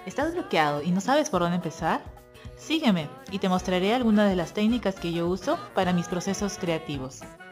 ¿Estás bloqueado y no sabes por dónde empezar? Sígueme y te mostraré algunas de las técnicas que yo uso para mis procesos creativos.